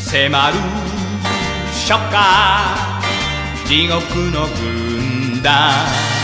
迫る初夏、地獄の軍団。